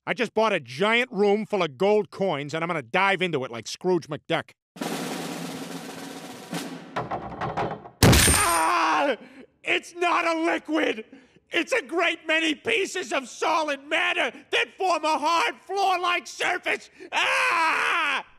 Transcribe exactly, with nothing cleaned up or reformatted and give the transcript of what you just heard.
I just bought a giant room full of gold coins, and I'm gonna dive into it like Scrooge McDuck. Ah! It's not a liquid! It's a great many pieces of solid matter that form a hard floor-like surface! Ah!